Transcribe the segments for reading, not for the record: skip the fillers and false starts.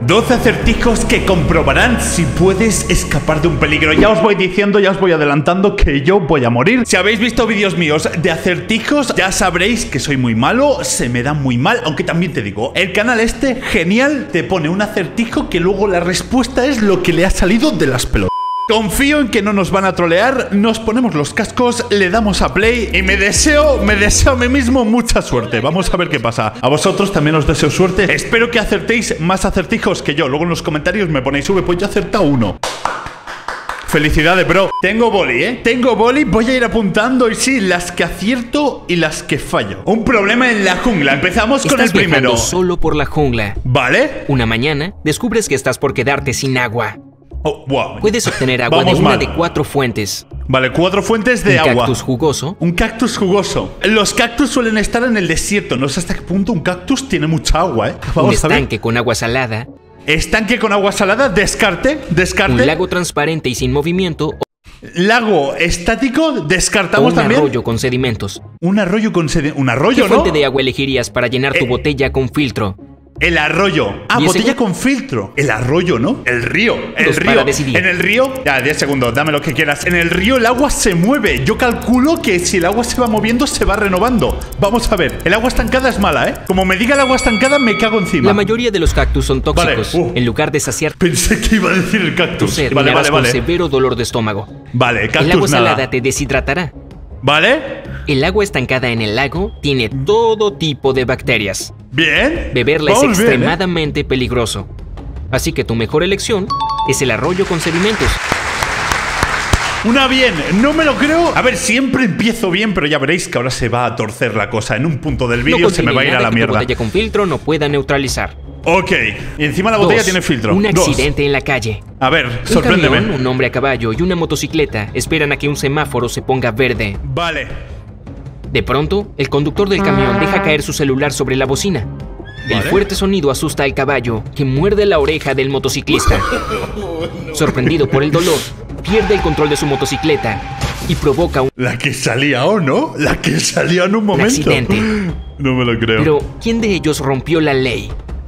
12 acertijos que comprobarán si puedes escapar de un peligro. Ya os voy diciendo, ya os voy adelantando que yo voy a morir. Si habéis visto vídeos míos de acertijos, ya sabréis que soy muy malo, se me da muy mal. Aunque también te digo, el canal este, genial, te pone un acertijo que luego la respuesta es lo que le ha salido de las pelotas. Confío en que no nos van a trolear, nos ponemos los cascos, le damos a play y me deseo a mí mismo mucha suerte. Vamos a ver qué pasa. A vosotros también os deseo suerte. Espero que acertéis más acertijos que yo. Luego en los comentarios me ponéis, pues yo he acertado uno. Felicidades, bro. Tengo boli, Tengo boli, voy a ir apuntando. Y sí, las que acierto y las que fallo. Un problema en la jungla. Empezamos con el primero. Estás solo por la jungla. ¿Vale? Una mañana descubres que estás por quedarte sin agua. Oh, wow. Puedes obtener agua de una de 4 fuentes. Vale, 4 fuentes de agua. Un cactus jugoso. Un cactus jugoso. Los cactus suelen estar en el desierto. No sé hasta qué punto un cactus tiene mucha agua, Vamos un estanque con agua salada. Estanque con agua salada, descarte. Un lago transparente y sin movimiento. Lago estático, descartamos también. Un arroyo con sedimentos. Un arroyo con sedimentos. Un arroyo, ¿no? ¿Qué fuente de agua elegirías para llenar tu botella con filtro? El arroyo. Ah, botella con filtro. El arroyo, ¿no? El río. El río. En el río. Ya, 10 segundos, dame lo que quieras. En el río el agua se mueve. Yo calculo que si el agua se va moviendo, se va renovando. Vamos a ver. El agua estancada es mala, Como me diga el agua estancada, me cago encima. La mayoría de los cactus son tóxicos. Vale. En lugar de saciar. Pensé que iba a decir el cactus. Vale. Con severo dolor de estómago. Vale, cactus. El agua salada te deshidratará. ¿Vale? El agua estancada en el lago tiene todo tipo de bacterias. Bien. Beberla es extremadamente peligroso. Así que tu mejor elección es el arroyo con sedimentos. Una bien, no me lo creo. A ver, siempre empiezo bien, pero ya veréis que ahora se va a torcer la cosa. En un punto del vídeo se me va a ir a la mierda. Tu botella con filtro no pueda neutralizar. Ok, y encima la botella tiene filtro. Un accidente en la calle. A ver, sorpréndeme. Un camión, un hombre a caballo y una motocicleta esperan a que un semáforo se ponga verde. Vale. De pronto, el conductor del camión deja caer su celular sobre la bocina. El fuerte sonido asusta al caballo, que muerde la oreja del motociclista. Sorprendido por el dolor, pierde el control de su motocicleta y provoca un... La que salía, ¿o no? La que salía en un momento. Accidente. No me lo creo. Pero, ¿quién de ellos rompió la ley?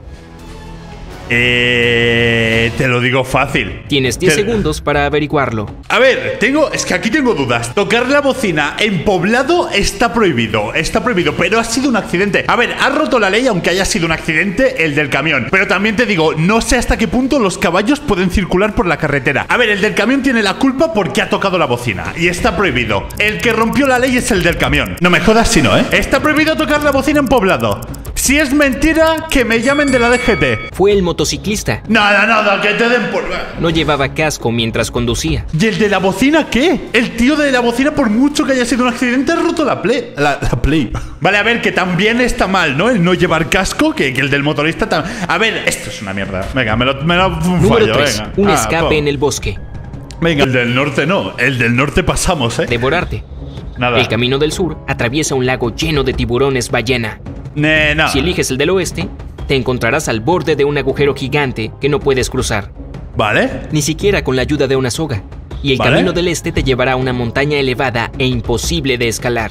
Te lo digo fácil. Tienes 10 segundos para averiguarlo. A ver, es que aquí tengo dudas. Tocar la bocina en poblado está prohibido. Está prohibido, pero ha sido un accidente. A ver, ha roto la ley aunque haya sido un accidente el del camión. Pero también te digo, no sé hasta qué punto los caballos pueden circular por la carretera. A ver, el del camión tiene la culpa porque ha tocado la bocina y está prohibido. El que rompió la ley es el del camión. No me jodas si no, Está prohibido tocar la bocina en poblado. Si es mentira, que me llamen de la DGT. Fue el motociclista. Nada, que te den por... No llevaba casco mientras conducía. ¿Y el de la bocina qué? El tío de la bocina, por mucho que haya sido un accidente, ha roto la play. La play. Vale, a ver, que también está mal, ¿no? El no llevar casco, que el del motorista también. A ver, esto es una mierda. Venga, me lo Número 3. Venga. Un escape en el bosque. Venga, el del norte no. El del norte pasamos, Devorarte. Nada. El camino del sur atraviesa un lago lleno de tiburones ballena. No. Si eliges el del oeste, te encontrarás al borde de un agujero gigante que no puedes cruzar. ¿Vale? Ni siquiera con la ayuda de una soga. Y el camino del este te llevará a una montaña elevada e imposible de escalar.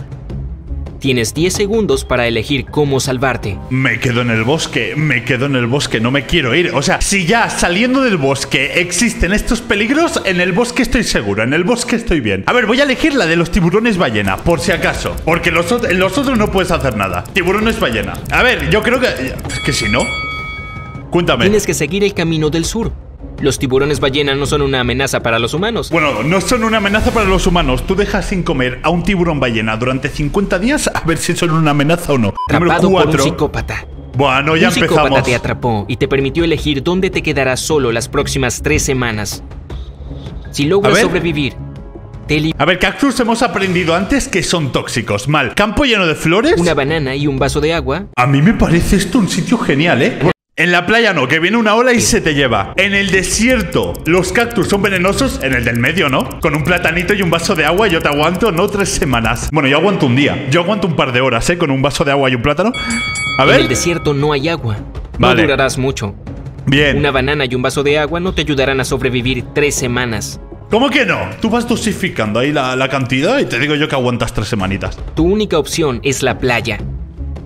Tienes 10 segundos para elegir cómo salvarte. Me quedo en el bosque, no me quiero ir. O sea, si ya saliendo del bosque existen estos peligros, en el bosque estoy seguro, en el bosque estoy bien. A ver, voy a elegir la de los tiburones ballena, por si acaso. Porque en los otros no puedes hacer nada. Tiburones ballena. A ver, yo creo que... Es que si no... Cuéntame. Tienes que seguir el camino del sur. Los tiburones ballena no son una amenaza para los humanos. Bueno, no son una amenaza para los humanos. Tú dejas sin comer a un tiburón ballena durante 50 días a ver si son una amenaza o no. Atrapado por un psicópata. Bueno, ya empezamos. Un psicópata te atrapó y te permitió elegir dónde te quedarás solo las próximas 3 semanas. Si logras sobrevivir, A ver, cactus hemos aprendido antes que son tóxicos. Mal. Campo lleno de flores. Una banana y un vaso de agua. A mí me parece esto un sitio genial, En la playa no, que viene una ola y se te lleva. En el desierto, los cactus son venenosos. En el del medio, ¿no? Con un platanito y un vaso de agua yo te aguanto, no 3 semanas. Bueno, yo aguanto un día. Yo aguanto un par de horas, con un vaso de agua y un plátano. A ver. En el desierto no hay agua. No durarás mucho. Bien. Una banana y un vaso de agua no te ayudarán a sobrevivir 3 semanas. ¿Cómo que no? Tú vas dosificando ahí la cantidad y te digo yo que aguantas 3 semanitas. Tu única opción es la playa.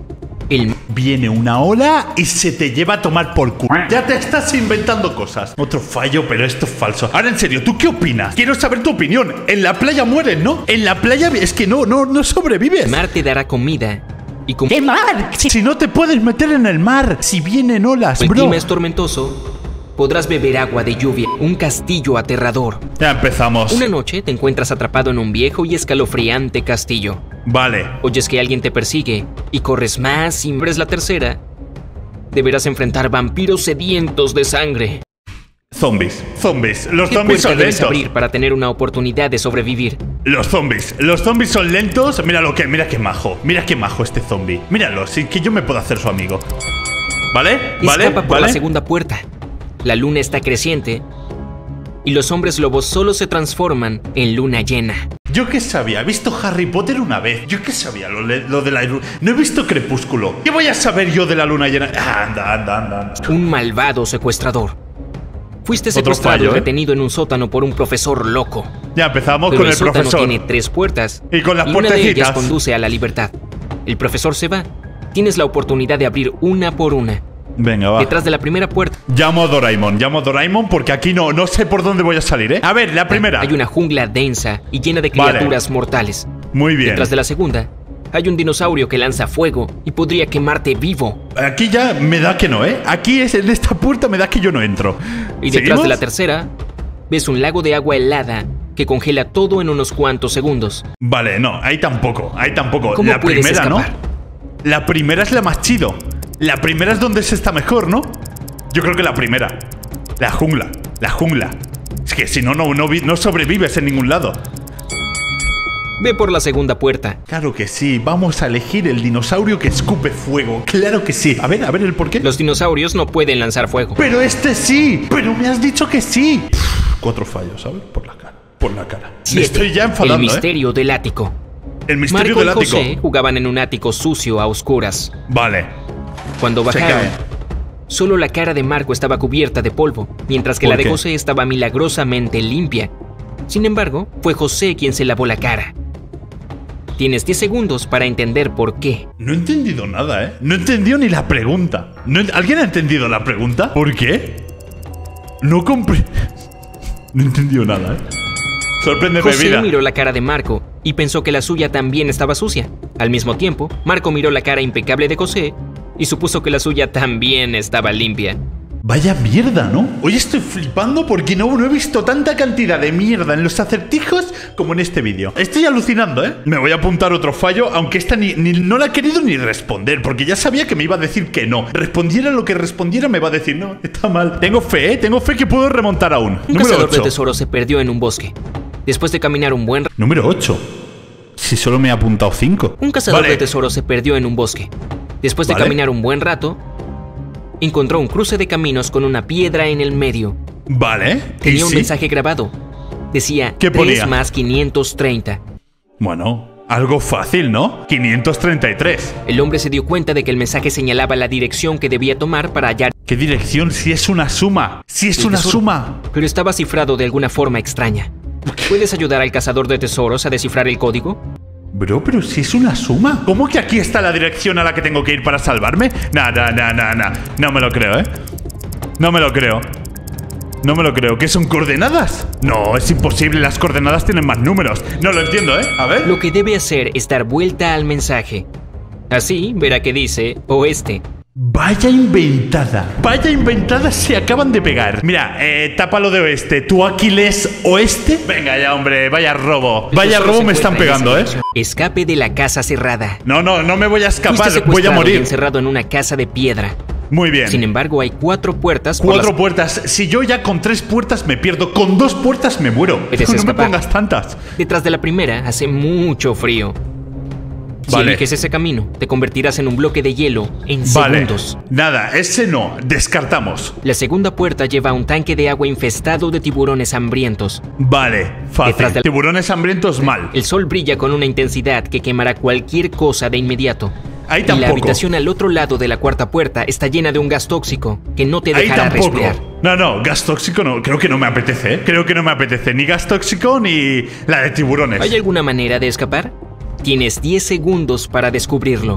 Viene una ola y se te lleva a tomar por culo. Ya te estás inventando cosas. Otro fallo, pero esto es falso. Ahora, en serio, ¿tú qué opinas? Quiero saber tu opinión. En la playa mueres, ¿no? En la playa es que no sobrevives. Mar te dará comida y ¿Qué mar? Si no te puedes meter en el mar, si vienen olas, el bro. clima es tormentoso, podrás beber agua de lluvia. Un castillo aterrador. Ya empezamos. Una noche te encuentras atrapado en un viejo y escalofriante castillo. Vale. Oyes que alguien te persigue y corres más y abres la tercera. Deberás enfrentar vampiros sedientos de sangre. Zombies. Los ¿Qué zombies puerta son debes lentos. abrir para tener una oportunidad de sobrevivir? Los zombies son lentos. Mira qué majo este zombie. Míralo, sí que yo me puedo hacer su amigo. ¿Vale? Escapa por ¿Vale? la segunda puerta. La luna está creciente y los hombres lobos solo se transforman en luna llena. Yo qué sabía, he visto Harry Potter una vez. Yo qué sabía lo de la... No he visto Crepúsculo. ¿Qué voy a saber yo de la luna llena? Anda. Un malvado secuestrador. Fuiste Otro secuestrado fallo, y retenido en un sótano por un profesor loco. Ya empezamos Pero con el sótano profesor. tiene 3 puertas Y con las una de puertecitas. ellas conduce a la libertad. El profesor se va. Tienes la oportunidad de abrir una por una. Venga, va. Detrás de la primera puerta Llamo a Doraemon porque aquí no sé por dónde voy a salir, ¿eh? A ver, la primera. hay una jungla densa y llena de Vale. criaturas mortales. Muy bien. Detrás de la segunda hay un dinosaurio que lanza fuego y podría quemarte vivo. Aquí ya me da que no, ¿eh? Aquí en esta puerta me da que yo no entro. Y detrás ¿Seguimos? de la tercera ves un lago de agua helada que congela todo en unos cuantos segundos. Vale, no, ahí tampoco. ¿Cómo La puedes primera, escapar? ¿no? La primera es la más chido. La primera es donde se está mejor, ¿no? Yo creo que la primera. La jungla. Es que si no sobrevives en ningún lado. Ve por la segunda puerta. Claro que sí, vamos a elegir el dinosaurio que escupe fuego. Claro que sí. A ver el por qué. Los dinosaurios no pueden lanzar fuego. Pero este sí. Pero me has didicho que sí. 4 fallos, ¿sabes? Por la cara. Me 7. estoy ya enfadando, El misterio del ático. El misterio Marco del y ático. José jugaban en un ático sucio a oscuras. Vale. Cuando Se bajaron, cae. solo la cara de Marco estaba cubierta de polvo, mientras que ¿Por la de qué? José estaba milagrosamente limpia. Sin embargo, fue José quien se lavó la cara. Tienes 10 segundos para entender por qué. No he entendido nada, ¿eh? No he entendido ni la pregunta. ¿Alguien ha entendido la pregunta? ¿Por qué? No he entendido nada, ¿eh? Sorpréndeme, José vida. miró la cara de Marco y pensó que la suya también estaba sucia. Al mismo tiempo, Marco miró la cara impecable de José y supuso que la suya también estaba limpia. Vaya mierda, ¿no? Hoy estoy flipando porque no he visto tanta cantidad de mierda en los acertijos como en este vídeo. Estoy alucinando, ¿eh? Me voy a apuntar otro fallo, aunque esta no la ha querido ni responder, porque ya sabía que me iba a decir que no. Respondiera lo que respondiera, me va a decir, no, está mal. Tengo fe, ¿eh? Tengo fe que puedo remontar aún. Un Número cazador de 8. tesoros se perdió en un bosque. Después de caminar un buen rato, Número 8. Si solo me he apuntado 5. un cazador Vale. de tesoros se perdió en un bosque. Después de Vale. caminar un buen rato, encontró un cruce de caminos con una piedra en el medio. Vale. Tenía ¿Y un sí? mensaje grabado. Decía ¿Qué 3 ponía? más 530. Bueno, algo fácil, ¿no? 533. El hombre se dio cuenta de que el mensaje señalaba la dirección que debía tomar para hallar ¿Qué dirección? Si es una suma. Si es el una tesoro. suma. Pero estaba cifrado de alguna forma extraña. ¿Puedes ayudar al cazador de tesoros a descifrar el código? Bro, pero si es una suma. ¿Cómo que aquí está la dirección a la que tengo que ir para salvarme? Nah. No me lo creo, ¿eh? No me lo creo. ¿Qué son coordenadas? No, es imposible. Las coordenadas tienen más números. No lo entiendo, ¿eh? A ver. Lo que debe hacer es dar vuelta al mensaje. Así verá que dice oeste. Vaya inventada se acaban de pegar. Mira, tápalo de oeste. ¿Tú aquí lees oeste? Venga ya, hombre, vaya robo. El Vaya tesoro robo se me están encuentra en pegando, esa ¿eh? dirección. Escape de la casa cerrada. No me voy a Fuiste escapar. Voy a secuestrado y morir. encerrado en una casa de piedra. Muy bien. Sin embargo, hay 4 puertas por 4 las puertas. Si yo ya con 3 puertas me pierdo, con 2 puertas me muero. Puedes No me escapar. pongas tantas. Detrás de la primera hace mucho frío. Si Vale. eliges ese camino, te convertirás en un bloque de hielo en Vale. segundos. Nada, ese no. Descartamos. La segunda puerta lleva a un tanque de agua infestado de tiburones hambrientos. Vale, fácil. Detrás del- Tiburones hambrientos, mal. El sol brilla con una intensidad que quemará cualquier cosa de inmediato. Ahí Y la tampoco. habitación al otro lado de la cuarta puerta está llena de un gas tóxico que no te Ahí dejará tampoco. respirar. No, gas tóxico no. Creo que no me apetece, ¿eh? Creo que no me apetece ni gas tóxico ni la de tiburones. ¿Hay alguna manera de escapar? Tienes 10 segundos para descubrirlo.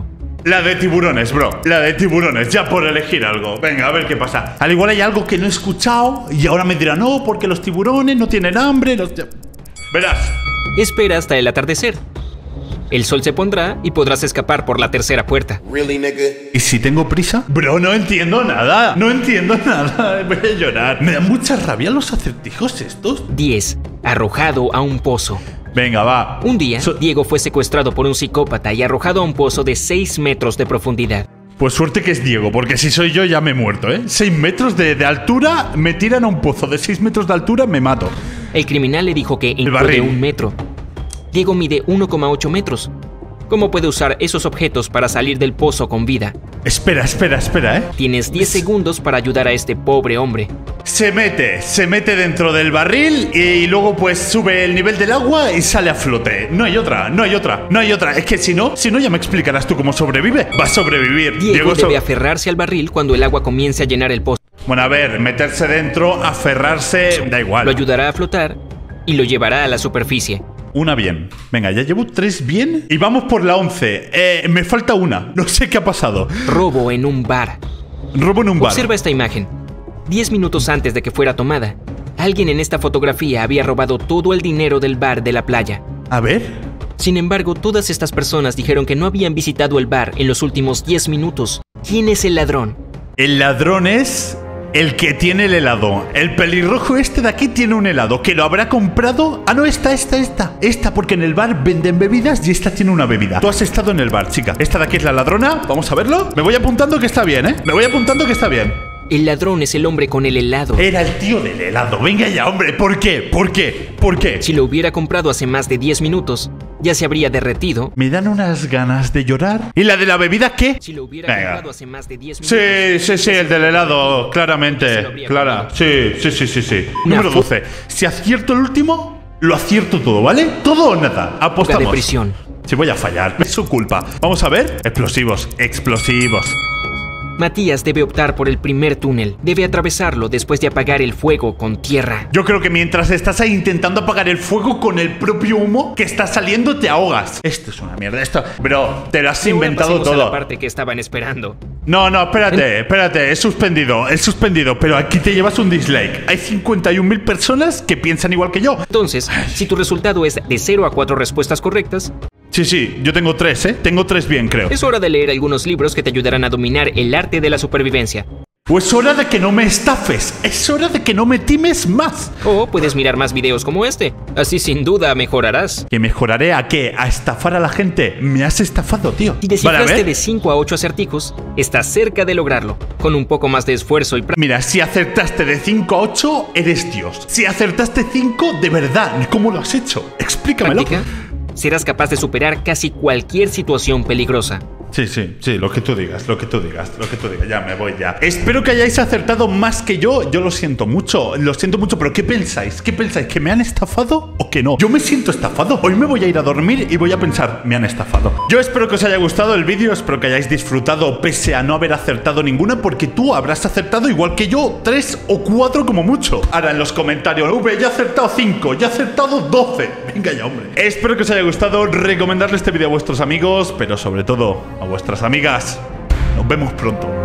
La de tiburones, bro. La de tiburones, ya por elegir algo. Venga, a ver qué pasa. Al igual hay algo que no he escuchado y ahora me dirán, no, porque los tiburones no tienen hambre. Verás. Espera hasta el atardecer. El sol se pondrá y podrás escapar por la tercera puerta. ¿Y si tengo prisa? Bro, no entiendo nada. No entiendo nada. Voy a llorar. Me dan mucha rabia los acertijos estos. 10. Arrojado a un pozo. Venga, va. Un día, Diego fue secuestrado por un psicópata y arrojado a un pozo de 6 metros de profundidad. Pues suerte que es Diego, porque si soy yo ya me he muerto, ¿eh? 6 metros de altura, me tiran a un pozo de 6 metros de altura, me mato. El criminal le dijo que en de 1 metro. Diego mide 1,8 metros. ¿Cómo puede usar esos objetos para salir del pozo con vida? Espera, ¿eh? Tienes 10 segundos para ayudar a este pobre hombre. Se mete dentro del barril y luego pues sube el nivel del agua y sale a flote. No hay otra. Es que si no ya me explicarás tú cómo sobrevive. Va a sobrevivir. Diego debe aferrarse al barril cuando el agua comience a llenar el pozo. Bueno, a ver, meterse dentro, aferrarse, da igual. Lo ayudará a flotar y lo llevará a la superficie. Una bien. Venga, ya llevo 3 bien y vamos por la 11. Me falta una. No sé qué ha pasado. Robo en un bar. Observa esta imagen. 10 minutos antes de que fuera tomada, alguien en esta fotografía había robado todo el dinero del bar de la playa. A ver. Sin embargo, todas estas personas dijeron que no habían visitado el bar en los últimos 10 minutos. ¿Quién es el ladrón? El ladrón es el que tiene el helado. El pelirrojo este de aquí tiene un helado que lo habrá comprado. Ah, no, esta, porque en el bar venden bebidas y esta tiene una bebida. Tú has estado en el bar, chica. Esta de aquí es la ladrona. Vamos a verlo. Me voy apuntando que está bien, ¿eh? El ladrón es el hombre con el helado. Era el tío del helado. Venga ya, hombre. ¿Por qué? Si lo hubiera comprado hace más de 10 minutos, ya se habría derretido. Me dan unas ganas de llorar. ¿Y la de la bebida qué? Si lo hubiera comprado hace más de 10 minutos. Sí, el del helado, claramente. Clara. Sí. Número 12. Si acierto el último, lo acierto todo, ¿vale? Todo o nada. Apostamos. De prisión. Si voy a fallar, es su culpa. Vamos a ver. Explosivos. Matías debe optar por el primer túnel. Debe atravesarlo después de apagar el fuego con tierra. Yo creo que mientras estás ahí intentando apagar el fuego con el propio humo que está saliendo, te ahogas. Esto es una mierda. Bro, te lo has inventado todo. A la parte que estaban esperando. No, espérate. He suspendido, pero aquí te llevas un dislike. Hay 51.000 personas que piensan igual que yo. Entonces, si tu resultado es de 0 a 4 respuestas correctas... Sí, yo tengo 3, ¿eh? Tengo 3 bien, creo. Es hora de leer algunos libros que te ayudarán a dominar el arte de la supervivencia. O es hora de que no me estafes. Es hora de que no me times más. O puedes mirar más videos como este. Así sin duda mejorarás. ¿Que mejoraré a qué? ¿A estafar a la gente? Me has estafado, tío. Si descifraste de 5 a 8 acertijos, estás cerca de lograrlo. Con un poco más de esfuerzo y práctica. Mira, si acertaste de 5 a 8, eres Dios. Si acertaste 5, de verdad, ¿cómo lo has hecho? Explícamelo. Serás capaz de superar casi cualquier situación peligrosa. Sí, lo que tú digas, ya me voy ya. Espero que hayáis acertado más que yo lo siento mucho, pero ¿qué pensáis? ¿Que me han estafado o que no? Yo me siento estafado, hoy me voy a ir a dormir y voy a pensar, me han estafado. Yo espero que os haya gustado el vídeo, espero que hayáis disfrutado pese a no haber acertado ninguna, porque tú habrás acertado igual que yo, 3 o 4 como mucho. Ahora en los comentarios, ya he acertado 5, ya he acertado 12. Venga ya, hombre. Espero que os haya gustado, recomendarle este vídeo a vuestros amigos, pero sobre todo a vuestras amigas. Nos vemos pronto.